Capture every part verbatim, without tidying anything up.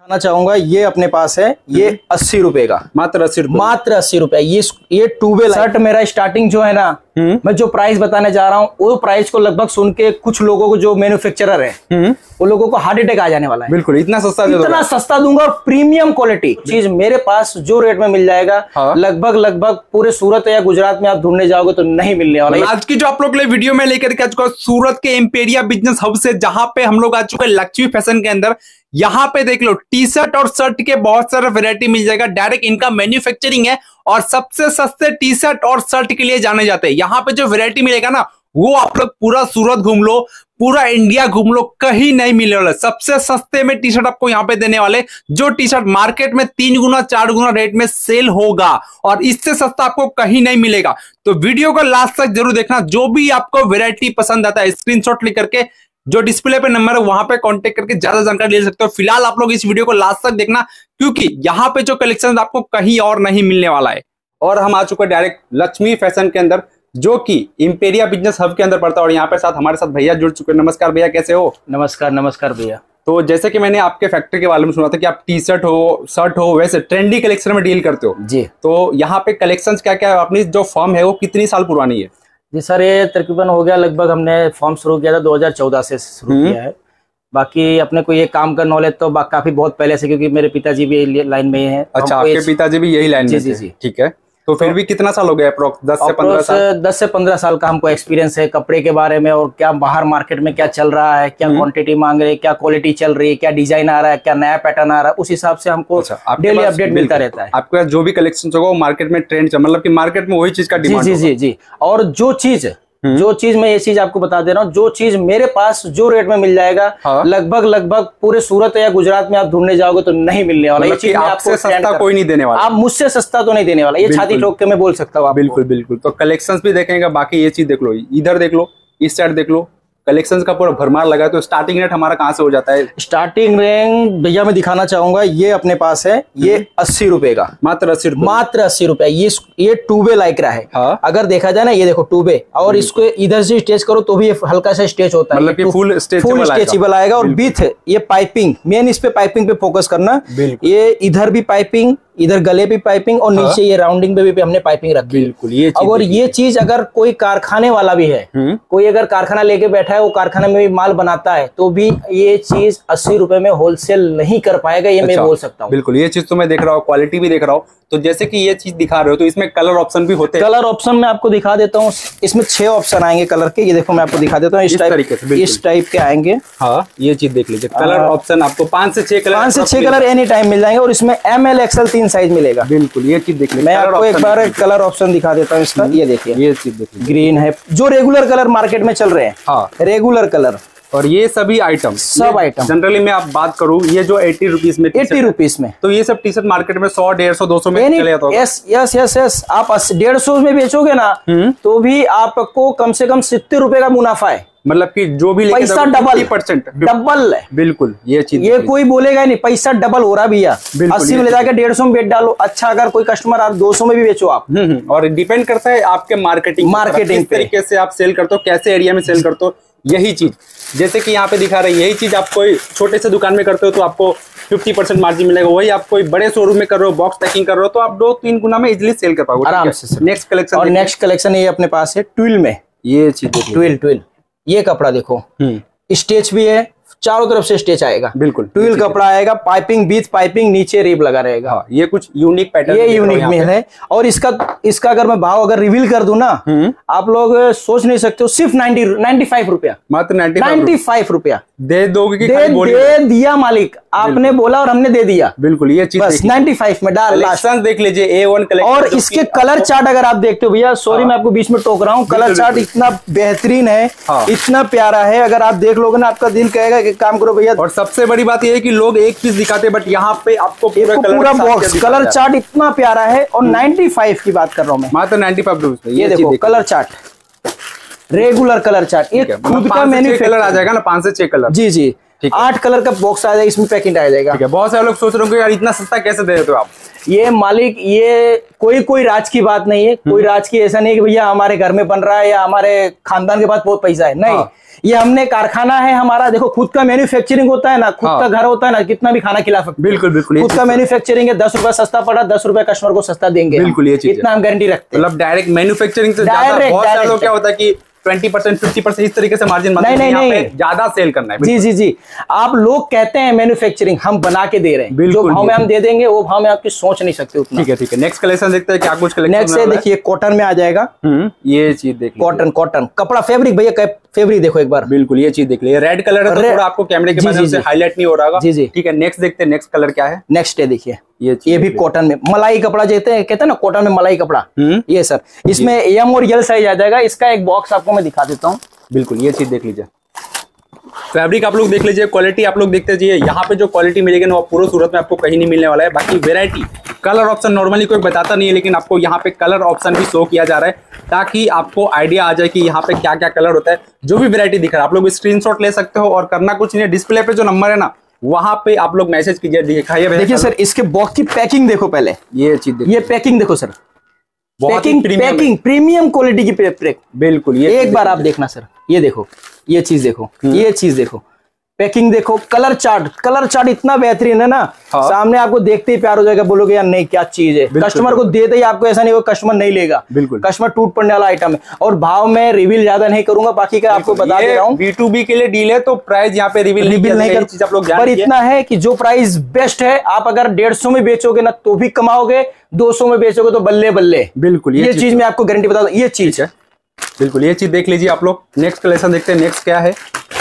बताना चाहूंगा, ये अपने पास है, ये अस्सी रुपए का, मात्र अस्सी रुपए मात्र अस्सी रुपए। ये ये टूबे शर्ट मेरा स्टार्टिंग जो है ना, मैं जो प्राइस बताने जा रहा हूँ वो प्राइस को लगभग सुन के कुछ लोगों को जो मैन्युफैक्चरर है वो लोगों को हार्ट अटैक आ जाने वाला है। बिल्कुल इतना सस्ता इतना सस्ता दूंगा और प्रीमियम क्वालिटी चीज मेरे पास जो रेट में मिल जाएगा। हाँ? लगभग लगभग पूरे सूरत या गुजरात में आप ढूंढने जाओगे तो नहीं मिलने वाला। आज की जो आप लोग के लिए वीडियो में लेकर के आ चुका सूरत के एम्पेरिया बिजनेस हब से, जहां पे हम लोग आ चुके हैं लक्ष्मी फैशन के अंदर। यहाँ पे देख लो टी शर्ट और शर्ट के बहुत सारे वैरायटी मिल जाएगा। डायरेक्ट इनका मैन्युफैक्चरिंग है और सबसे सस्ते टी शर्ट और शर्ट के लिए जाने जाते हैं। यहाँ पे जो वैरायटी मिलेगा ना वो आप लोग पूरा सूरत घूम लो, पूरा इंडिया घूम लो, कहीं नहीं मिलने वाला। सबसे सस्ते में टी शर्ट आपको यहाँ पे देने वाले, जो टी शर्ट मार्केट में तीन गुना चार गुना रेट में सेल होगा और इससे सस्ता आपको कहीं नहीं मिलेगा। तो वीडियो को लास्ट तक जरूर देखना। जो भी आपको वैरायटी पसंद आता है स्क्रीनशॉट क्लिक करके जो डिस्प्ले पे नंबर है वहां पे कांटेक्ट करके ज्यादा जानकारी ले सकते हो। फिलहाल आप लोग इस वीडियो को लास्ट तक देखना क्योंकि यहाँ पे जो कलेक्शन आपको कहीं और नहीं मिलने वाला है। और हम आ चुके हैं डायरेक्ट लक्ष्मी फैशन के अंदर, जो कि इंपेरिया बिजनेस हब के अंदर पड़ता है। और यहाँ पे साथ हमारे साथ भैया जुड़ चुके हैं। नमस्कार भैया, कैसे हो? नमस्कार नमस्कार भैया। तो जैसे कि मैंने आपके फैक्ट्री के बारे में सुना था कि आप टी शर्ट हो शर्ट हो वैसे ट्रेंडी कलेक्शन में डील करते हो जी। तो यहाँ पे कलेक्शंस क्या क्या है? अपनी जो फर्म है वो कितनी साल पुरानी है? जी सर, ये तकरीबन हो गया लगभग, हमने फॉर्म शुरू किया था दो हज़ार चौदह से शुरू किया है। बाकी अपने को ये काम का नॉलेज तो काफी बहुत पहले से, क्योंकि मेरे पिताजी भी लाइन में ही हैं। अच्छा, आपके पिताजी भी यही लाइन में? जी जी, ठीक है। तो फिर भी कितना साल हो गया अप्रोक्स? दस से पंद्रह साल? दस से पंद्रह साल का हमको एक्सपीरियंस है कपड़े के बारे में, और क्या बाहर मार्केट में क्या चल रहा है, क्या क्वांटिटी मांग रहे हैं, क्या क्वालिटी चल रही है, क्या डिजाइन आ रहा है, क्या नया पैटर्न आ रहा है, उस हिसाब से हमको डेली अपडेट मिलता रहता है। आपके पास जो भी कलेक्शन होगा वो मार्केट में ट्रेंड, मतलब कि मार्केट में वही चीज का डिमांड। जी जी जी। और जो चीज जो चीज मैं ये चीज आपको बता दे रहा हूँ, जो चीज मेरे पास जो रेट में मिल जाएगा। हाँ? लगभग लगभग पूरे सूरत या गुजरात में आप ढूंढने जाओगे तो नहीं मिलने वाला। ये चीज आपको सस्ता कोई नहीं देने वाला। आप मुझसे सस्ता तो नहीं देने वाला, ये छाती ठोक के मैं बोल सकता हूँ। बिल्कुल बिल्कुल। तो कलेक्शंस भी देखेंगे। बाकी ये चीज देख लो, इधर देख लो, इस साइड देख लो, कलेक्शंस का पूरा भरमार लगा है। तो स्टार्टिंग रेट हमारा कहाँ से हो जाता है? स्टार्टिंग रेंज भैया मैं दिखाना चाहूंगा, ये अपने पास है, ये अस्सी रुपए का, मात्र अस्सी रुपए, मात्र अस्सी रुपए। ये ये टूबे लाइक्रा है। हाँ? अगर देखा जाए ना, ये देखो टूबे, और इसको इधर से स्टेच करो तो भी ये हल्का सा स्टेच होता है, मतलब कि फुल फुल स्ट्रेचेबल आएगा। और बीथ ये पाइपिंग, मेन इस पे पाइपिंग पे फोकस करना। ये इधर भी पाइपिंग, इधर गले पे पाइपिंग, और नीचे ये राउंडिंग पे भी हमने पाइपिंग रखी। बिल्कुल। ये अगर ये चीज अगर कोई कारखाने वाला भी है, कोई अगर कारखाना लेके बैठा है, वो कारखाना में भी माल बनाता है, तो भी ये चीज अस्सी रुपए में होलसेल नहीं कर पाएगा, ये मैं बोल सकता हूँ। बिल्कुल। ये चीज तो मैं देख रहा हूँ, क्वालिटी भी देख रहा हूँ। तो जैसे कि ये चीज दिखा रहे हो तो इसमें कलर ऑप्शन भी होते हैं? कलर ऑप्शन मैं आपको दिखा देता हूँ। इसमें छह ऑप्शन आएंगे कलर के। ये देखो मैं आपको दिखा देता हूँ, इस तरीके से, इस टाइप के आएंगे। हाँ, ये चीज देख लीजिए। कलर ऑप्शन आपको पांच से छह कलर पांच से छह कलर एनी टाइम मिल जाएंगे। और इसमें एम एल एक्सएल तीन साइज मिलेगा। बिल्कुल। ये चीज देख लीजिए। मैं आपको एक बार कलर ऑप्शन दिखा देता हूँ इसका। ये देखिए, ये चीज देखिए, ग्रीन है, जो रेगुलर कलर मार्केट में चल रहे हैं। हाँ, रेगुलर कलर। और ये सभी आइटम सब आइटम जनरली मैं आप बात करूं, ये जो अस्सी रुपीस में अस्सी रुपीस में, तो ये सब टी शर्ट मार्केट में सौ डेढ़ सौ दो सौ में चले जाता होगा। Yes yes yes yes. आप डेढ़ सौ में बेचोगे ना तो भी आपको कम से कम सत्तर रुपए का मुनाफा है। मतलब कि जो भी पैसा डबल परसेंट डबल है। बिल्कुल। ये चीज ये कोई बोलेगा नहीं, पैसा डबल हो रहा भैया। अस्सी में ले जाकर डेढ़ सौ में बेच डालो। अच्छा, अगर कोई कस्टमर आप दो सौ में भी बेचो आप। और डिपेंड करता है आपके मार्केटिंग मार्केटिंग तरीके से आप सेल करते हो, कैसे एरिया में सेल करते हो। यही चीज जैसे कि यहाँ पे दिखा रहे हैं, यही चीज आप कोई छोटे से दुकान में करते हो तो आपको पचास परसेंट मार्जिन मिलेगा। वही आप कोई बड़े शोरूम में कर रहे हो, बॉक्स पैकिंग कर रहे हो, तो आप दो तीन गुना में इजिली सेल कर पाओगे आराम से। Next collection. और नेक्स्ट कलेक्शन ये अपने पास है ट्विल में। ये चीज ट्विल ट्विल ये कपड़ा देखो, स्टेच भी है, चारों तरफ से स्टेच आएगा। बिल्कुल। ट्विल कपड़ा आएगा, पाइपिंग बीच पाइपिंग, नीचे रिब लगा रहेगा। हाँ, ये कुछ यूनिक पैटर्न, ये यूनिक में है। और इसका इसका अगर मैं भाव अगर रिवील कर दूं ना, आप लोग सोच नहीं सकते हो, सिर्फ नाइन्टी नाइन्टी फाइव रुपया, मात्र नाइन्टी फाइव रुपया दे दोगे कि दे, दे दिया मालिक, आपने बोला और हमने दे दिया। बिल्कुल। ये चीज बस नाइन्टी फाइव में डाल लास्ट देख लीजिए, ए वन कलेक्शन। और इसके कलर चार्ट अगर आप देखते हो भैया, सॉरी मैं आपको बीच में टोक रहा हूँ, कलर चार्ट इतना बेहतरीन है, इतना प्यारा है, अगर आप देख लोगे ना आपका दिल कहेगा कि काम करो भैया। और सबसे बड़ी बात यह है कि लोग एक पीस दिखाते, बट यहाँ पे आपको पूरा पूरा बॉक्स कलर चार्ट इतना प्यारा है। और नाइन्टी फाइव की बात कर रहा हूँ मैं, मात्र नाइन्टी फाइव रुपीज। ये देखो colour chart, regular colour chart, एक खुद का मैन्युफैक्चर कलर आ जाएगा ना, पांच से छह कलर। जी जी, आठ कलर का बॉक्स आ जाएगा, इसमें पैकिंग आ जाएगा। ठीक है। बहुत सारे लोग सोच रहे होंगे यार इतना सस्ता कैसे दे देते हो आप। ये मालिक, ये कोई कोई राज की बात नहीं है, कोई राज की ऐसा नहीं कि भैया हमारे घर में बन रहा है या हमारे खानदान के पास बहुत पैसा है, नहीं। हाँ। ये हमने कारखाना है हमारा, देखो खुद का मैन्युफैक्चरिंग होता है ना, खुद हाँ। का घर होता है ना, कितना भी खाना खिला सकते। बिल्कुल बिल्कुल, खुद का मैन्युफैक्चरिंग है, दस रुपए सस्ता पड़ा, दस रुपए कस्टमर को सस्ता देंगे। बिल्कुल, ये चीज इतना हम गारंटी रखते हैं। मतलब डायरेक्ट मैन्युफैक्चरिंग से ज्यादा बहुत सारे लोग क्या होता है कि ट्वेंटी परसेंट फिफ्टी परसेंट इस तरीके से मार्जिन नहीं नहीं नहीं, ज्यादा सेल करना है। जी जी जी, आप लोग कहते हैं मैन्युफैक्चरिंग, हम बना के दे रहे हैं, जो भाव में हम दे देंगे वो भाव में आपकी सोच नहीं सकते उतना। ठीक है ठीक है, नेक्स्ट कलेक्शन देखते हैं क्या कुछ कलेक्शन। नेक्स्ट देखिए कॉटन में आ जाएगा। ये चीज देखिए, कॉटन कॉटन कपड़ा, फैब्रिक भैया फैब्रिक देखो एक बार। बिल्कुल, ये चीज देख लीजिए, रेड कलर है तो थोड़ा आपको कैमरे के माध्यम से हाईलाइट नहीं हो रहा। जी जी, ठीक है। नेक्स्ट देखते हैं, नेक्स्ट कलर क्या है। नेक्स्ट है देखिए, ये ये भी कॉटन में मलाई कपड़ा कहते हैं, कहते हैं ना कॉटन में मलाई कपड़ा। ये सर, इसमें एम और एल साइज आ जाएगा। इसका एक बॉक्स आपको मैं दिखा देता हूँ। बिल्कुल, ये चीज देख लीजिए, फैब्रिक आप लोग देख लीजिए, क्वालिटी आप लोग देखते जाइए। यहाँ पे जो क्वालिटी मिलेगी ना वो पूरे सूरत में आपको कहीं नहीं मिलने वाला है। बाकी वेरायटी, कलर ऑप्शन नॉर्मली कोई बताता नहीं है, लेकिन आपको यहाँ पे कलर ऑप्शन भी शो किया जा रहा है ताकि आपको आइडिया आ जाए कि यहाँ पे क्या क्या कलर होता है। जो भी वेरायटी दिख रहा है आप लोग स्क्रीनशॉट ले सकते हो और करना कुछ नहीं है, डिस्प्ले पे जो नंबर है ना वहां पे आप लोग मैसेज कीजिए। दिखाइए देखिए सर, इसके बॉक्स की पैकिंग देखो पहले, ये चीज, ये पैकिंग देखो sir, packing packing premium quality की पैक। बिल्कुल, ये एक बार आप देखना सर, ये देखो, ये चीज देखो, ये चीज देखो, पैकिंग देखो, कलर चार्ट, कलर चार्ट इतना बेहतरीन है ना। हाँ। सामने आपको देखते ही प्यार हो जाएगा, बोलोगे यार नहीं क्या चीज है। कस्टमर को देते ही आपको ऐसा नहीं हो कस्टमर नहीं लेगा। बिल्कुल, कस्टमर टूट पड़ने वाला आइटम है। और भाव में रिवील ज्यादा नहीं करूंगा, बाकी का आपको बता दे रहा हूँ। बी टू बी के लिए डील है तो प्राइस यहाँ पे रिवील रिवील नहीं कर चीज आप लोग, पर इतना है कि जो प्राइस बेस्ट है, आप अगर डेढ़ सौ में बेचोगे ना तो भी कमाओगे, दो सौ में बेचोगे तो बल्ले बल्ले। बिल्कुल, ये चीज मैं आपको गारंटी बता दूं, ये चीज है। बिल्कुल, ये चीज देख लीजिए आप लोग। नेक्स्ट कलेक्शन देखते हैं, नेक्स्ट क्या है।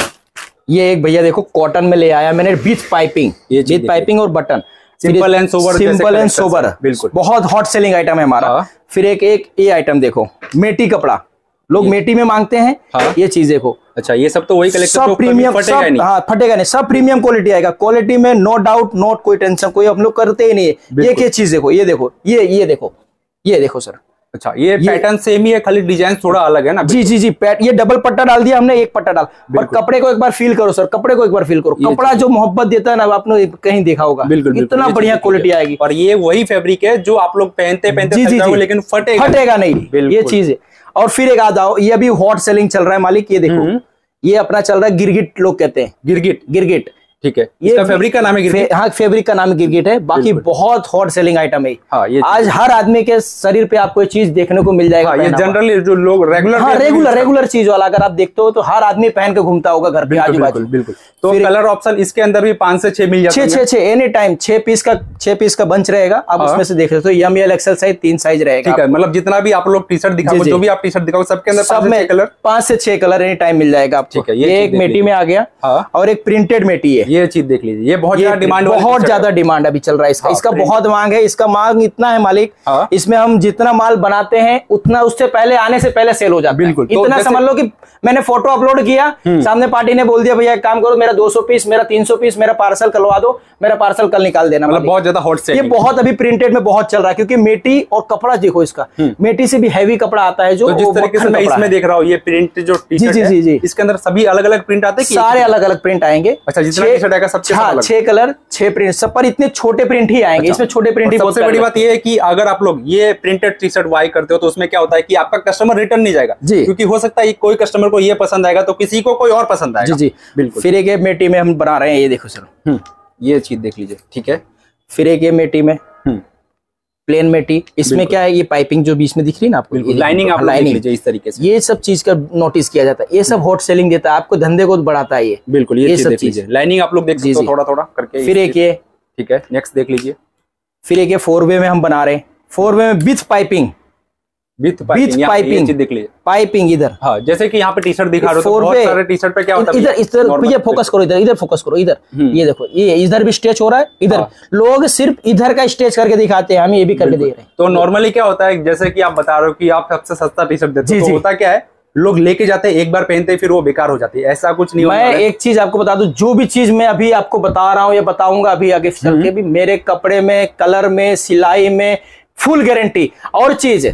ये एक भैया देखो कॉटन में ले आया मैंने, विथ पाइपिंग, विथ पाइपिंग और button, simple and sober, simple and sober. बिल्कुल, बहुत हॉट सेलिंग आइटम है हमारा। हाँ। फिर एक एक ये आइटम देखो, मेटी कपड़ा, लोग मेटी में मांगते हैं। हाँ। ये चीज देखो। अच्छा, ये सब तो वही कलेक्शन, सब प्रीमियम, फटेगा नहीं। हाँ, फटेगा नहीं, सब प्रीमियम क्वालिटी आएगा। क्वालिटी में नो डाउट, नोट कोई टेंशन, कोई हम लोग करते ही नहीं है। ये क्या चीज देखो, ये देखो, ये ये देखो, ये देखो सर। अच्छा, ये, ये पैटर्न सेम ही है, खाली डिजाइन थोड़ा अलग है ना। जी जी जी, पैट ये डबल पट्टा डाल दिया हमने, एक पट्टा डाल। पर कपड़े को एक बार फील करो सर, कपड़े को एक बार फील करो, कपड़ा जो मोहब्बत देता है ना, आपने कहीं देखा होगा। बिल्कुल, इतना बढ़िया क्वालिटी आएगी। और ये वही फैब्रिक है जो आप लोग पहनते पहनते लेकिन फटेगा फटेगा नहीं, ये चीज है। और फिर एक आ जाओ, ये अभी हॉट सेलिंग चल रहा है मालिक, ये देखो, ये अपना चल रहा है गिरगिट, लोग कहते हैं गिरगिट, गिरगिट। ठीक है, इसका फैब्रिक का नाम है गिरगिट। हाँ, फैब्रिक का नाम गिरगिट है। बाकी बहुत हॉट सेलिंग आइटम है। हाँ, ये आज हर आदमी के शरीर पे आपको ये चीज देखने को मिल जाएगा। हाँ, ये जनरली जो लोग रेगुलर, हाँ, रेगुलर रेगुलर चीज वाला अगर आप देखते हो तो हर आदमी पहन के घूमता होगा घर पे आजू बाजू। बिल्कुल। तो कलर ऑप्शन इसके अंदर भी पांच से छह मिल जाते हैं। छह छह छह एनी टाइम, छह पीस का छह पीस का बंच रहेगा। आप उसमें से देख सकते हो, एम एल एक्सएल साइज तीन साइज रहेगा। ठीक है, मतलब जितना भी आप लोग टी शर्ट दिखाओ, जो भी आप टी शर्ट दिखाओ, सबके अंदर सब में कलर पांच से छह कलर एनी टाइम मिल जाएगा आपको। ये एक मेटी में आ गया और एक प्रिंटेड मेटी है। ये चीज देख लीजिए, ये बहुत ज्यादा डिमांड, बहुत ज्यादा डिमांड अभी चल रहा है इसका। इसका बहुत मांग है, इसका मांग इतना है मालिक, इसमें हम जितना माल बनाते हैं उतना उससे पहले आने से पहले सेल हो जाता है। बिल्कुल, इतना समझ लो कि मैंने फोटो अपलोड किया, सामने पार्टी ने बोल दिया भैया एक काम करो, मेरा दो सौ पीस, मेरा तीन सौ पीस, मेरा पार्सल करवा दो, मेरा पार्सल कल निकाल देना। मतलब बहुत ज्यादा हॉट सेलिंग। ये बहुत अभी प्रिंटेड में बहुत चल रहा है, क्योंकि मेटी और कपड़ा देखो इसका, मेटी से भी हैवी कपड़ा आता है। जो जिस तरीके से मैं इसमें देख रहा हूँ, ये प्रिंट जो टी शर्ट है, जी जी, इसके अंदर सभी अलग अलग प्रिंट आते हैं, सारे अलग अलग प्रिंट आएंगे। अच्छा, जितना टी शर्ट आएगा सबसे हाँ, छह कलर, छह प्रिंट, सब पर इतने छोटे प्रिंट ही आएंगे। इसमें छोटे प्रिंट ही। सबसे बड़ी बात ये है कि अगर आप लोग ये प्रिंटेड टी शर्ट बाय करते हो तो उसमें क्या होता है कि आपका कस्टमर रिटर्न नहीं जाएगा, क्योंकि हो सकता है कोई कस्टमर को ये पसंद आएगा तो किसी को कोई और पसंद आएगा। जी जी, बिल्कुल। फिर एक मेटी में हम बना रहे हैं, ये देखो सर, ये चीज देख लीजिए। ठीक है, फिर एक मेटी में प्लेन मेटी, इसमें क्या है, ये पाइपिंग जो बीच में दिख रही है ना आपको, लाइनिंग आप लाइनिंग लीजिए इस तरीके से। ये सब चीज का नोटिस किया जाता है, ये सब हॉट सेलिंग देता है आपको, धंधे को बढ़ाता है ये। बिल्कुल, ये सब चीज लाइनिंग आप लोग देख सकते हो थोड़ा थोड़ा करके। फिर एक ये, ठीक है, नेक्स्ट देख लीजिए। फिर एक ये फोर वे में हम बना रहे हैं, फोर वे में विथ पाइपिंग, विथ पाइपिंग, देख लीजिए, पाइपिंग इधर। हाँ, जैसे कि यहाँ पे टी शर्ट दिखा रहे हो तो बहुत सारे टी शर्ट पे क्या होता है, इधर इधर ये फोकस करो, इधर इधर फोकस करो, इधर ये देखो, ये इधर भी स्टेच हो रहा है, इधर लोग सिर्फ इधर का स्टेच करके दिखाते हैं, हम ये भी करके दे रहे हैं। तो नॉर्मली क्या होता है, जैसे कि आप बता रहे हो कि आप सबसे सस्ता टी शर्ट देते हो, तो होता क्या है, लोग लेके जाते हैं, एक बार पहनते हैं फिर वो बेकार हो जाती है, ऐसा कुछ नहीं। मैं एक चीज आपको बता दूं, जो भी चीज मैं अभी आपको बता रहा हूँ या बताऊंगा अभी आगे चल के भी, मेरे कपड़े में, कलर में, सिलाई में फुल गारंटी। और चीज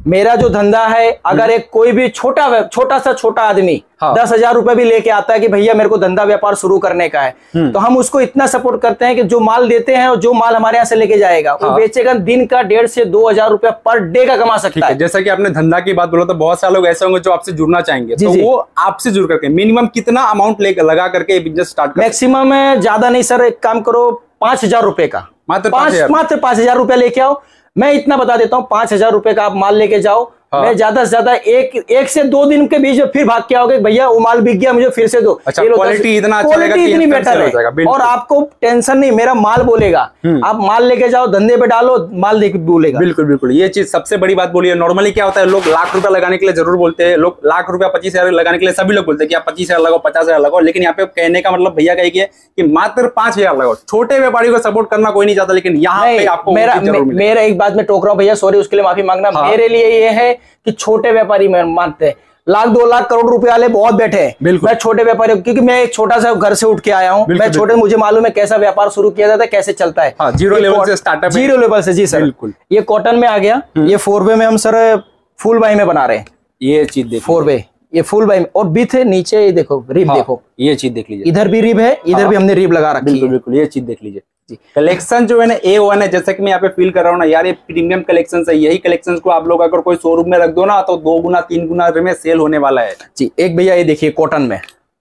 मेरा जो धंधा है, अगर एक कोई भी छोटा छोटा सा छोटा आदमी हाँ। दस हजार रुपए भी लेके आता है कि भैया मेरे को धंधा व्यापार शुरू करने का है, तो हम उसको इतना सपोर्ट करते हैं कि जो माल देते हैं और जो माल हमारे यहाँ से लेके जाएगा हाँ। वो बेचेगा, दिन का डेढ़ से दो हजार रुपया पर डे का कमा सकता है। जैसा कि आपने धंधा की बात बोला, तो बहुत सारे लोग ऐसे होंगे जो आपसे जुड़ना चाहेंगे, तो वो आपसे जुड़ करके मिनिमम कितना अमाउंट लगा करके बिजनेस स्टार्ट? मैक्सिमम ज्यादा नहीं सर, एक काम करो पांच हजार रुपए का, मात्र पांच मात्र पांच हजार रुपया लेके आओ। मैं इतना बता देता हूँ, पांच हजार रुपए का आप माल लेके जाओ, हाँ। मैं ज्यादा से ज्यादा एक एक से दो दिन के बीच में फिर भाग के आओगे, भैया वो माल बिक गया, मुझे फिर से दो। अच्छा, क्वालिटी इतना अच्छा क्वालिटी इतनी बेटर है और आपको टेंशन नहीं, मेरा माल बोलेगा। आप माल लेके जाओ, धंधे पे डालो, माल लेके बोलेगा। बिल्कुल बिल्कुल, ये चीज सबसे बड़ी बात बोली है। नॉर्मली क्या होता है, लोग लाख रुपया लगाने के लिए जरूर बोलते हैं, लोग लाख रुपया पच्चीस हजार लगाने के लिए सभी लोग बोलते हैं कि आप पच्चीस हजार लगाओ, पचास हजार लगाओ, लेकिन यहाँ पे कहने का मतलब भैया का एक है कि मात्र पांच हजार लगाओ। छोटे व्यापारी को सपोर्ट करना कोई नहीं चाहता, लेकिन यहाँ पे आपको मेरा एक बात में टोक रहा हूँ भैया, सॉरी उसके लिए माफी मांगना। मेरे लिए ये है कि छोटे व्यापारी में मानते हैं, लाख दो लाख करोड़ रुपए वाले बहुत बैठे हैं, मैं छोटे व्यापारी, क्योंकि मैं एक छोटा सा घर से उठ के आया हूँ, मैं छोटे, मुझे मालूम है कैसा व्यापार शुरू किया जाता है, कैसे चलता है। हाँ, जीरो लेवल से स्टार्टअप, जीरो लेवल से। जी सर, बिल्कुल। ये कॉटन में आ गया, ये फोर वे में हम सर फुल बाई में बना रहे हैं। ये चीज देखो, फोर वे, ये फुल बाई में, और बिथ है नीचे, ये देखो रिब, देखो ये चीज देख लीजिए, इधर भी रिब है, इधर भी हमने रिब लगा रखी है। बिल्कुल, ये चीज देख लीजिए। कलेक्शन जो है ना ए वन है, जैसे कि मैं यहाँ पे फील कर रहा हूँ ना यार, ये प्रीमियम कलेक्शन है। यही कलेक्शन को आप लोग अगर कोई शोरूम में रख दो ना, तो दो गुना तीन गुना में सेल होने वाला है जी। एक भैया ये देखिए कॉटन में,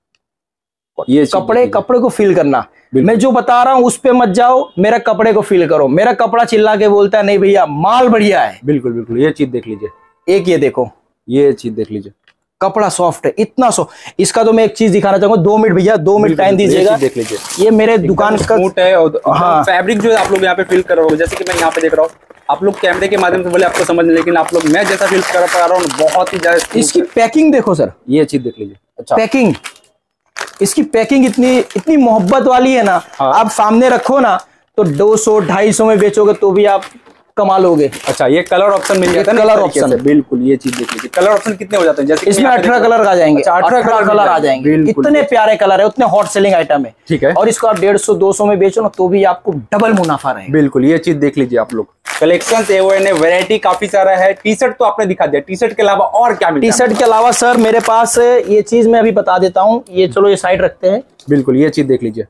ये कपड़े कपड़े को फील करना, मैं जो बता रहा हूँ उस पे मत जाओ, मेरा कपड़े को फील करो। मेरा कपड़ा चिल्ला के बोलता है नहीं भैया माल बढ़िया है। बिल्कुल बिल्कुल, ये चीज देख लीजिए। एक ये देखो, ये चीज देख लीजिए, कपड़ा सॉफ्ट है, इतना सो इसका तो मैं एक चीज दिखाना चाहूंगा, दो मिनट भैया, दो मिनट टाइम दीजिएगा। देख लीजिए, ये मेरे दुकान का स्मूथ है और हाँ, फैब्रिक जो है आप लोग यहाँ पे फील कर रहे हो, जैसे कि मैं यहाँ पे देख रहा हूँ, आप लोग कैमरे के माध्यम से बोले आपको समझ नहीं, लेकिन आप लोग मैं जैसा फील कर पा रहा हूँ बहुत ही ज्यादा। इसकी पैकिंग देखो सर, ये चीज देख लीजिए। अच्छा, पैकिंग, इसकी पैकिंग इतनी इतनी मोहब्बत वाली है ना, आप सामने रखो ना तो दो सौ ढाई सौ में बेचोगे तो भी आप कमा लोगे। अच्छा, ये कलर ऑप्शन मिल जाता है, कलर ऑप्शन, बिल्कुल। ये चीज देख लीजिए, कलर ऑप्शन कितने हो जाते हैं, जैसे इसमें अठारह कलर आ जाएंगे, अठारह कलर आ जाएंगे, इतने प्यारे कलर है, उतने हॉट सेलिंग आइटम है। ठीक है, और इसको आप डेढ़ सौ दो सौ में बेचो ना तो भी आपको डबल मुनाफा रहेगा। बिल्कुल, ये चीज देख लीजिए आप लोग। कलेक्शन वैरायटी काफी सारा है। टी शर्ट तो आपने दिखा दिया, टी शर्ट के अलावा और क्या मिलता है? टी शर्ट के अलावा सर मेरे पास ये चीज मैं अभी बता देता हूँ, ये चलो ये साइड रखते हैं। बिल्कुल, ये चीज देख लीजिए।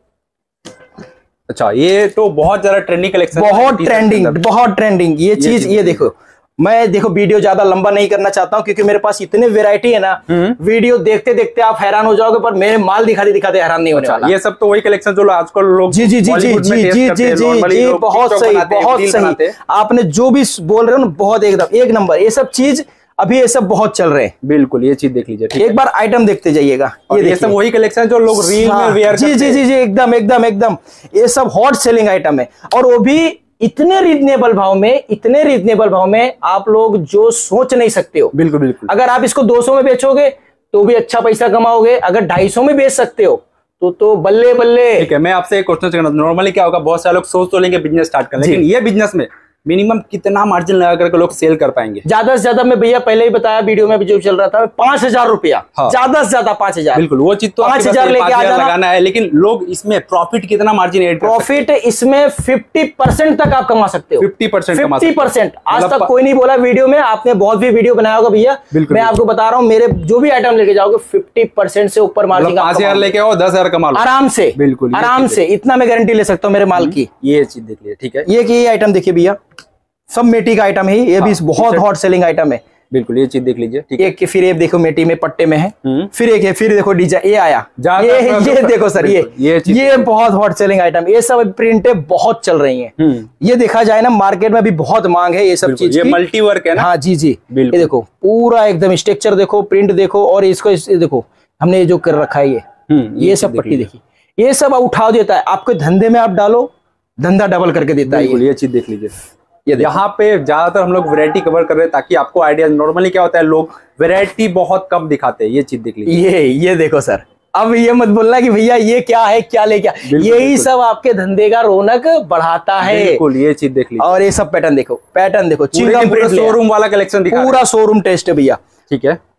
अच्छा, ये तो बहुत ज्यादा ट्रेंडिंग कलेक्शन, बहुत ट्रेंडिंग, बहुत ट्रेंडिंग ये चीज। ये देखो, मैं देखो वीडियो ज्यादा लंबा नहीं करना चाहता हूँ क्योंकि मेरे पास इतने वैरायटी है ना, वीडियो देखते देखते आप हैरान हो जाओगे, पर मेरे माल दिखाते दिखाते हैरान नहीं होने वाला। ये सब तो वही कलेक्शन जो आजकल लोग जी जी जी जी जी जी जी जी जी बहुत सही, बहुत सही। आपने जो भी बोल रहे हो ना, बहुत एकदम एक नंबर, ये सब चीज अभी ये सब बहुत चल रहे हैं। बिल्कुल, ये चीज देख लीजिए। एक बार आइटम देखते जाइएगा, ये, ये सब वही कलेक्शन जो लोग रील में वेयर जी जी जी जी एकदम एकदम एकदम, ये सब हॉट सेलिंग आइटम है, और वो भी इतने रीजनेबल भाव में, इतने रीजनेबल भाव में आप लोग जो सोच नहीं सकते हो। बिल्कुल बिल्कुल, अगर आप इसको दो सौ में बेचोगे तो भी अच्छा पैसा कमाओगे, अगर ढाई सौ में बेच सकते हो तो तो बल्ले बल्ले। ठीक है, मैं आपसे एक क्वेश्चन करना, नॉर्मली क्या होगा, बहुत सारे लोग सोच तो लेंगे बिजनेस स्टार्ट करने, लेकिन ये बिजनेस में मिनिमम कितना मार्जिन लगा करके लोग सेल कर पाएंगे? ज्यादा से ज्यादा, मैं भैया पहले ही बताया वीडियो में जो चल रहा था, पांच हजार रुपया, ज्यादा से ज्यादा पांच हजार। बिल्कुल, वो चीज तो पांच हजार लेके आ जाना लगाना है, लेकिन लोग इसमें प्रॉफिट कितना मार्जिन एड कर सकते हैं? प्रॉफिट इसमें फिफ्टी परसेंट तक आप कमा सकते हो। फिफ्टी परसेंट फिफ्टी परसेंट आज तक कोई नहीं बोला वीडियो में, आपने बहुत भी वीडियो बनाया होगा भैया, मैं आपको बता रहा हूँ, मेरे जो भी आइटम लेके जाओगे फिफ्टी परसेंट से ऊपर मार्जिन, पांच हजार लेके आओ, दस हजार कमा लो आराम से। बिल्कुल, आराम से, इतना मैं गारंटी ले सकता हूँ मेरे माल की। ये चीज देखिए, ठीक है, ये ये आइटम देखिए भैया, सब मेटी का आइटम है, ये भी बहुत हॉट सेलिंग आइटम है। बिल्कुल, ये चीज देख लीजिए। ठीक है, एक फिर ये देखो मेटी में पट्टे में है, फिर एक है, फिर देखो डिजाइन ये आया, ये ये देखो सर, ये ये ये बहुत हॉट सेलिंग आइटम, ये सब प्रिंटें बहुत चल रही हैं। ये देखा जाए ना, मार्केट में भी बहुत मांग है ये सब चीज, ये मल्टी वर्क है ना। हाँ जी जी, ये देखो पूरा एकदम स्ट्रक्चर देखो, प्रिंट देखो, और इसको देखो हमने ये जो कर रखा है, ये ये सब पट्टी देखिए, ये सब उठा देता है, आपके धंधे में आप डालो, धंधा डबल करके देता है। ये चीज देख लीजिए, ये यहाँ पे ज्यादातर हम लोग वैरायटी कवर कर रहे हैं ताकि आपको आइडिया। नॉर्मली क्या होता है, लोग वैरायटी बहुत कम दिखाते हैं। ये चीज देख लीजिए, ये ये देखो सर, अब ये मत बोलना कि भैया ये क्या है, क्या ले क्या, यही सब आपके धंधे का रौनक बढ़ाता है। बिल्कुल, ये चीज देख लीजिए, और ये सब पैटर्न देखो, पैटर्न देखो, पूरा शोरूम वाला कलेक्शन दिखा, पूरा शोरूम टेस्ट है भैया। ठीक है,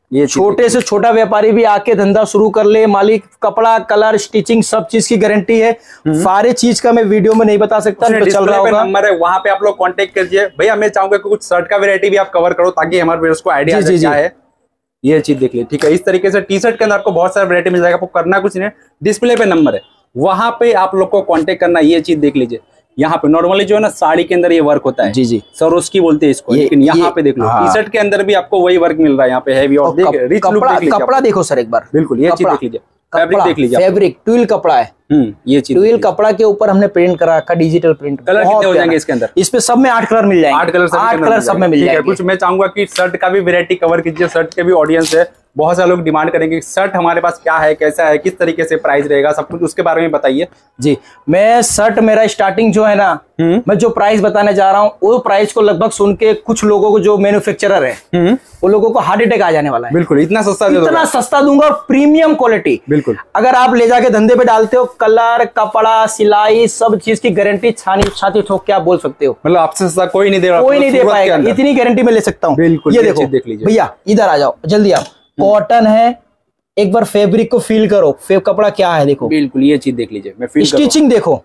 ये छोटे से छोटा व्यापारी भी आके धंधा शुरू कर ले, मालिक कपड़ा, कलर, स्टिचिंग सब चीज की गारंटी है। सारे चीज का मैं वीडियो में नहीं बता सकता, तो चल रहा होगा नंबर है, वहां पे आप लोग कांटेक्ट कीजिए। भैया मैं चाहूंगा कि कुछ शर्ट का वैरायटी भी आप कवर करो ताकि हमारे व्यूअर्स को आइडिया क्या है। ये चीज देख लीजिए, ठीक है। इस तरीके से टी शर्ट के अंदर आपको बहुत सारा वैरायटी मिल जाएगा, आपको करना कुछ नहीं, डिस्प्ले पे नंबर है, वहां पे आप लोग को कांटेक्ट करना। ये चीज देख लीजिए, यहाँ पे नॉर्मली जो है ना साड़ी के अंदर ये वर्क होता है, जी जी सरोस्की बोलते हैं इसको, लेकिन यहाँ पे देख लो टी शर्ट के अंदर भी आपको वही वर्क मिल रहा है, यहाँ पे हैवी और देख रिच लुक देख लीजिए। कपड़ा देखो सर एक बार, बिल्कुल ये चीज देख लीजिए, फैब्रिक देख लीजिए, फैब्रिक ट्विल कपड़ा है। हम्म ये चीज ट्विल कपड़ा के ऊपर हमने प्रिंट करा रखा, डिजिटल प्रिंट। कलर कितने हो जाएंगे इसके अंदर? इस पे सब में आठ कलर मिल जाएंगे, आठ कलर आठ कलर सब में मिल जाएंगे। कुछ मैं चाहूंगा कि शर्ट का भी वैरायटी कवर कीजिए, शर्ट के भी ऑडियंस है, बहुत सारे लोग डिमांड करेंगे शर्ट हमारे पास क्या है, कैसा है, किस तरीके से प्राइस रहेगा, सब कुछ उसके बारे में बताइए। जी, मैं शर्ट मेरा स्टार्टिंग जो है ना, मैं जो प्राइस बताने जा रहा हूँ वो प्राइस को लगभग सुन के कुछ लोगों को जो मैन्युफैक्चरर है वो लोगों को हार्ट अटैक आ जाने वाला है। बिल्कुल इतना सस्ता दे इतना सस्ता दूंगा और प्रीमियम क्वालिटी। बिल्कुल अगर आप ले जाके धंधे पे डालते हो, कलर, कपड़ा, सिलाई सब चीज की गारंटी छानी छाती ठोक के आप बोल सकते हो, मतलब आपसे सस्ता कोई नहीं दे रहा, कोई नहीं दे पाएगा, इतनी गारंटी मैं ले सकता हूँ। बिल्कुल ये देखो देख लीजिए भैया, इधर आ जाओ जल्दी, आप कॉटन है, एक बार फैब्रिक को फील करो, फेब कपड़ा क्या है देखो। बिल्कुल ये चीज देख लीजिए, मैं फील स्टिचिंग देखो,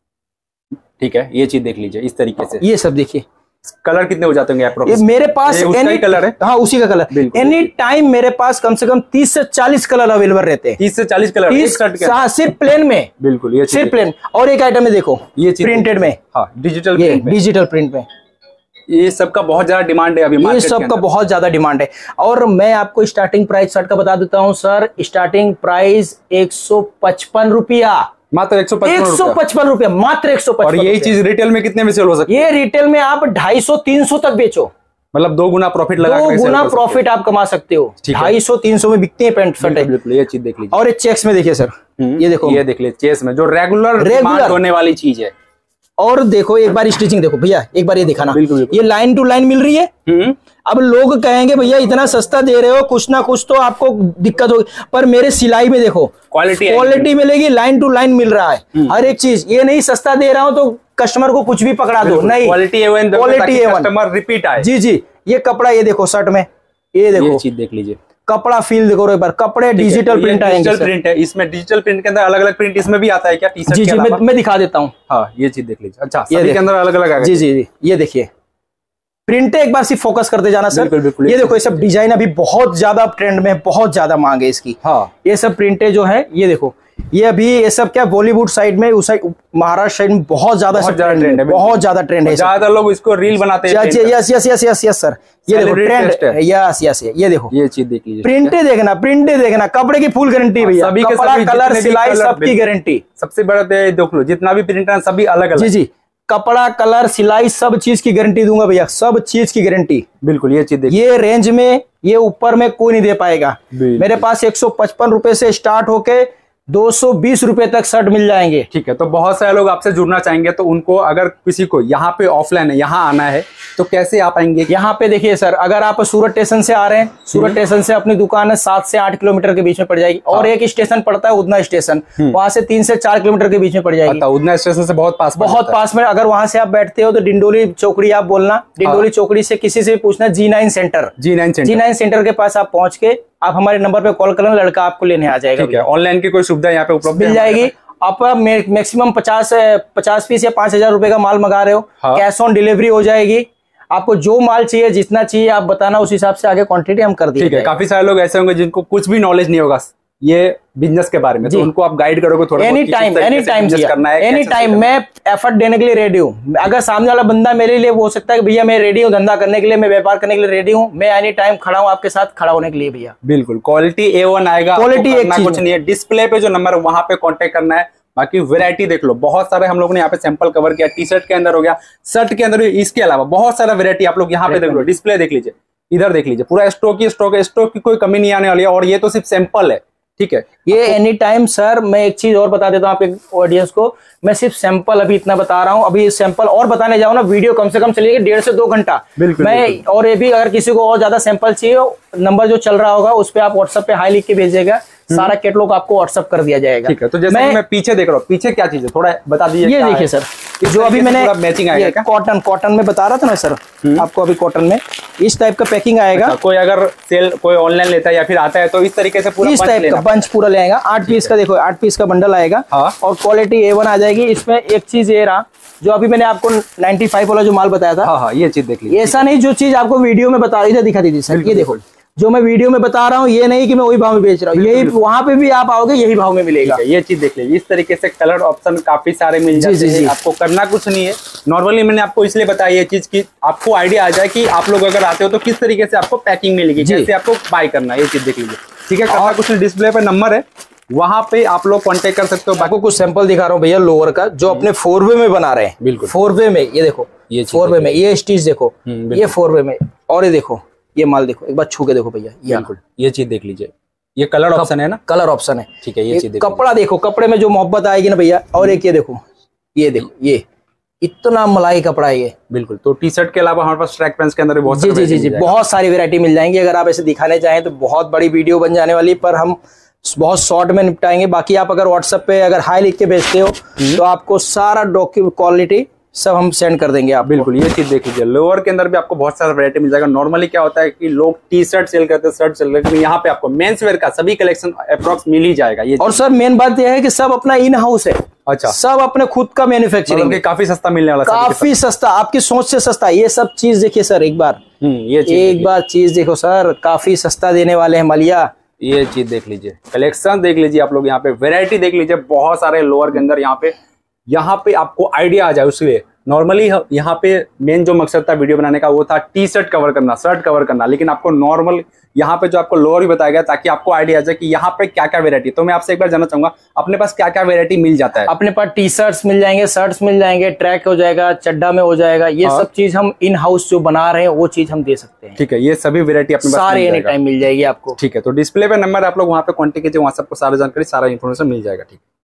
ठीक है। ये चीज देख लीजिए इस तरीके से, ये सब देखिए। कलर कितने हो जाते होंगे? ये मेरे पास एनी कलर है, हाँ उसी का कलर। एनी टाइम मेरे पास कम से कम तीस से चालीस कलर अवेलेबल रहते हैं। तीस से चालीस कलर तीस सिर्फ प्लेन में। बिल्कुल ये सिर्फ प्लेन। और एक आइटम में देखो, ये प्रिंटेड में, हाँ डिजिटल डिजिटल प्रिंट में, ये सबका बहुत ज्यादा डिमांड है अभी, ये सबका बहुत ज्यादा डिमांड है। और मैं आपको स्टार्टिंग प्राइस शर्ट का बता देता हूँ सर, स्टार्टिंग प्राइस एक सौ पचपन रुपया, मात्र एक सौ पचपन रुपया, मात्र एक सौ पचपन। और यही चीज रिटेल में कितने में सेल हो सकती है? ये रिटेल में आप ढाई सौ तीन सौ तक बेचो, मतलब दो गुना प्रॉफिट लगा, दो गुना प्रॉफिट आप कमा सकते हो। ढाई सौ तीन सौ में बिकते हैं पैंट शर्ट। बिल्कुल ये चीज देख लीजिए। और ये चेक्स में देखिए सर, ये देखो, ये देख लीजिए चेक्स में जो रेगुलर रेगुलर होने वाली चीज है। और देखो एक बार स्टिचिंग देखो भैया, एक बार ये दिखाना, ये लाइन टू लाइन मिल रही है। अब लोग कहेंगे भैया इतना सस्ता दे रहे हो, कुछ ना कुछ तो आपको दिक्कत होगी, पर मेरे सिलाई में देखो क्वालिटी क्वालिटी मिलेगी, लाइन टू लाइन मिल रहा है हर एक चीज। ये नहीं सस्ता दे रहा हूं तो कस्टमर को कुछ भी पकड़ा दो, नहीं, क्वालिटी क्वालिटी कस्टमर रिपीट आए। जी जी, ये कपड़ा ये देखो शर्ट में, ये देखो ये चीज देख लीजिए, कपड़ा फील देखो एक बार, कपड़े डिजिटल प्रिंट आएंगे। डिजिटल प्रिंट है इसमें, डिजिटल प्रिंट के अंदर अलग अलग प्रिंट इसमें भी आता है क्या? टी शर्ट जी जी, मैं, मैं दिखा देता हूँ। हाँ ये चीज देख लीजिए, अच्छा सभी के अंदर अलग अलग आ गया। जी जी जी, ये देखिए प्रिंट है, एक बार सिर्फ फोकस करते जाना सर। बिल्कुल, बिल्कुल, ये देखो ये सब डिजाइन अभी बहुत ज्यादा ट्रेंड में, बहुत ज्यादा मांग है इसकी। हाँ ये सब प्रिंटें जो है, ये देखो ये अभी ये सब क्या बॉलीवुड साइड में, उस साइड महाराष्ट्र साइड में बहुत ज्यादा ट्रेंड है, बहुत ज्यादा ट्रेंड है, ज्यादा लोग इसको रील बनाते हैं। Yes yes yes yes yes sir, ये देखो ट्रेंड, यस यस ये देखो, ये चीज देख लीजिए, प्रिंटे देखना, प्रिंटे देखना, कपड़े की फुल गारंटी भैया, सभी के सभी कलर सिलाई सबकी गारंटी। सबसे बड़ा देख लो जितना भी प्रिंट है सभी अलग अलग। जी जी, कपड़ा कलर सिलाई सब चीज की गारंटी दूंगा भैया, सब चीज की गारंटी। बिल्कुल ये चीज ये रेंज में, ये ऊपर में कोई नहीं दे पाएगा। मेरे पास एक सौ पचपन रुपए से स्टार्ट होके दो सौ बीस रुपए तक शर्ट मिल जाएंगे। ठीक है, तो बहुत सारे लोग आपसे जुड़ना चाहेंगे, तो उनको अगर किसी को यहाँ पे ऑफलाइन है, यहाँ आना है तो कैसे आप आएंगे? यहाँ पे देखिए सर, अगर आप सूरत स्टेशन से आ रहे हैं, सूरत स्टेशन से अपनी दुकान है सात से आठ किलोमीटर के बीच में पड़ जाएगी। और एक स्टेशन पड़ता है उदना स्टेशन, वहां से तीन से चार किलोमीटर के बीच में पड़ जाएगी। उदना स्टेशन से बहुत पास, बहुत पास में। अगर वहां से आप बैठते हो तो डिंडोली चौकड़ी आप बोलना, डिंडोली चौकड़ी से किसी से भी पूछना, G nine centre, G nine centre, G nine centre के पास आप पहुंच के आप हमारे नंबर पे कॉल करना, लड़का आपको लेने आ जाएगा। ठीक है, ऑनलाइन की कोई सुविधा यहाँ पे उपलब्ध मिल जाएगी। आप मैक्सिमम पचास पचास पीस या पांच हजार रुपए का माल मंगा रहे हो, कैश ऑन डिलीवरी हो जाएगी। आपको जो माल चाहिए, जितना चाहिए आप बताना, उस हिसाब से आगे क्वांटिटी हम कर देंगे। ठीक है, काफी सारे लोग ऐसे होंगे जिनको कुछ भी नॉलेज नहीं होगा ये बिजनेस के बारे में, तो उनको आप गाइड करोगे थोड़ा? एनी टाइम, एनी टाइम करना है, एनी टाइम मैं एफर्ट देने के लिए रेडी हूँ। अगर सामने वाला बंदा मेरे लिए वो हो सकता है कि भैया मैं रेडी हूँ धंधा करने के लिए, मैं व्यापार करने के लिए रेडी हूँ, मैं एनी टाइम खड़ा हूँ आपके साथ खड़ा होने के लिए भैया। बिल्कुल, क्वालिटी ए वन आएगा, क्वालिटी एक चीज कुछ नहीं है। डिस्प्ले पे जो नंबर वहां पे कॉन्टेक्ट करना है। बाकी वैरायटी देख लो, बहुत सारे हम लोग ने यहाँ पे सैंपल कवर किया, टी शर्ट के अंदर हो गया, शर्ट के अंदर, इसके अलावा बहुत सारा वैरायटी आप लोग यहाँ पे देख लो। डिस्प्ले देख लीजिए, इधर देख लीजिए, पूरा स्टॉक ही स्टॉक है, स्टॉक की कोई कमी नहीं आने वाली है। और ये तो सिर्फ सैंपल है, ठीक है। ये एनी टाइम सर, मैं एक चीज और बता देता हूँ आपके ऑडियंस को, मैं सिर्फ सैंपल अभी इतना बता रहा हूँ। अभी सैंपल और बताने जाऊँ ना, वीडियो कम से कम चलिएगा डेढ़ से दो घंटा। बिल्कुल, मैं बिल्कुल। और ये भी अगर किसी को और ज्यादा सैंपल चाहिए, नंबर जो चल रहा होगा उस पर आप व्हाट्सएप पे हाई लिख के भेजिएगा, सारा कैटलॉग आपको व्हाट्सएप कर दिया जाएगा। ठीक है, तो जैसे मैं, मैं पीछे देख रहा हूँ, पीछे क्या चीज है थोड़ा बता दीजिए। ये देखिए सर, जो अभी मैंने मैचिंग आएगा क्या? कॉटन कॉटन में बता रहा था ना सर आपको, अभी कॉटन में इस टाइप का पैकिंग आएगा। अच्छा, कोई अगर सेल कोई ऑनलाइन लेता है या फिर आता है तो इस तरीके से पूरा इस टाइप का बंच पूरा ले आएगा। आठ पीस का देखो, आठ पीस का बंडल आएगा। हाँ। और क्वालिटी ए वन आ जाएगी। इसमें एक चीज ये रहा, जो अभी मैंने आपको पचानवे वाला जो माल बताया था। हाँ हाँ, ये चीज देख लीजिए। ऐसा नहीं जो चीज आपको वीडियो में बता रही थी, दिखा दीजिए सर। ये देखो, जो मैं वीडियो में बता रहा हूँ ये नहीं कि मैं वही भाव में बेच रहा हूँ, यही वहां पे भी आप आओगे यही भाव में मिलेगा। ये चीज देख लीजिए, इस तरीके से कलर ऑप्शन काफी सारे मिल जाते हैं, आपको करना कुछ नहीं है। नॉर्मली मैंने आपको इसलिए बताया ये चीज कि आपको आइडिया आ जाए कि आप लोग अगर आते हो तो किस तरीके से आपको पैकिंग मिलेगी, कैसे आपको बाय करना है, ये चीज देख लीजिए। ठीक है, करना कुछ नहीं, डिस्प्ले पे नंबर है, वहां पे आप लोग कांटेक्ट कर सकते हो। आपको कुछ सैंपल दिखा रहा हूँ भैया लोअर का, जो अपने फोर वे में बना रहे हैं। बिल्कुल, फोर वे में ये देखो, ये फोर वे में ये स्टिच देखो, ये फोर वे में। और ये देखो, ये माल देखो, एक बार छू के देखो भैया, ये बिल्कुल ये चीज देख लीजिए। ये कलर ऑप्शन है ना, कलर ऑप्शन है। ठीक है, ये चीज कपड़ा देखो, कपड़े में जो मोहब्बत आएगी ना भैया। और एक ये देखो, ये देखो, ये इतना मलाई कपड़ा है ये। बिल्कुल, तो टी शर्ट के अलावा हमारे पास ट्रैक पैंट्स के अंदर भी बहुत जी जी जी जी बहुत सारी वैरायटी मिल जाएंगी। अगर आप ऐसे दिखाने चाहें तो बहुत बड़ी वीडियो बन जाने वाली, पर हम बहुत शॉर्ट में निपटाएंगे। बाकी आप अगर व्हाट्सएप पे अगर हाई लिख के भेजते हो तो आपको सारा डॉक्यूमेंट क्वालिटी सब हम सेंड कर देंगे आप। बिल्कुल, ये चीज देख लीजिए। लोअर के अंदर भी आपको बहुत सारा वैरायटी मिल जाएगा। नॉर्मली क्या होता है कि लोग टी शर्ट सेल करते हैं, शर्ट सेल करते हैं, यहाँ पे आपको मेंस वेयर का सभी कलेक्शन अप्रॉक्स मिल ही जाएगा। ये और सर मेन बात यह है कि सब अपना इन हाउस है। अच्छा, सब अपने खुद का मैन्युफैक्चरिंग, काफी सस्ता मिलने वाला, काफी सस्ता, आपकी सोच से सस्ता। ये सब चीज देखिए सर, एक बार ये एक बार चीज देखो सर, काफी सस्ता देने वाले हैं मलिया। ये चीज देख लीजिए, कलेक्शन देख लीजिए आप लोग, यहाँ पे वैरायटी देख लीजिए, बहुत सारे लोअर के अंदर। यहाँ पे यहाँ पे आपको आइडिया आ जाए उसलिए नॉर्मली यहाँ पे मेन जो मकसद था वीडियो बनाने का वो था टी शर्ट कवर करना, शर्ट कवर करना, लेकिन आपको नॉर्मल यहाँ पे जो आपको लोअर भी बताया गया ताकि आपको आइडिया आ जाए कि यहाँ पे क्या क्या वैरायटी। तो मैं आपसे एक बार जानना चाहूंगा अपने पास क्या क्या वैरायटी मिल जाता है? अपने पास टी शर्ट्स मिल जाएंगे, शर्ट्स मिल जाएंगे, ट्रैक हो जाएगा, चड्डा में हो जाएगा। ये हाँ। सब चीज हम इन हाउस जो बना रहे हैं वो चीज हम दे सकते हैं। ठीक है, ये सभी वैरायटी अपने पास सारे एनी टाइम मिल जाएगी आपको। ठीक है, तो डिस्प्ले पे नंबर आप लोग वहाँ पे कॉन्टेक्ट कीजिए, वहाँ सबको सारा जानकारी, सारा इन्फॉर्मेशन मिल जाएगा। ठीक है।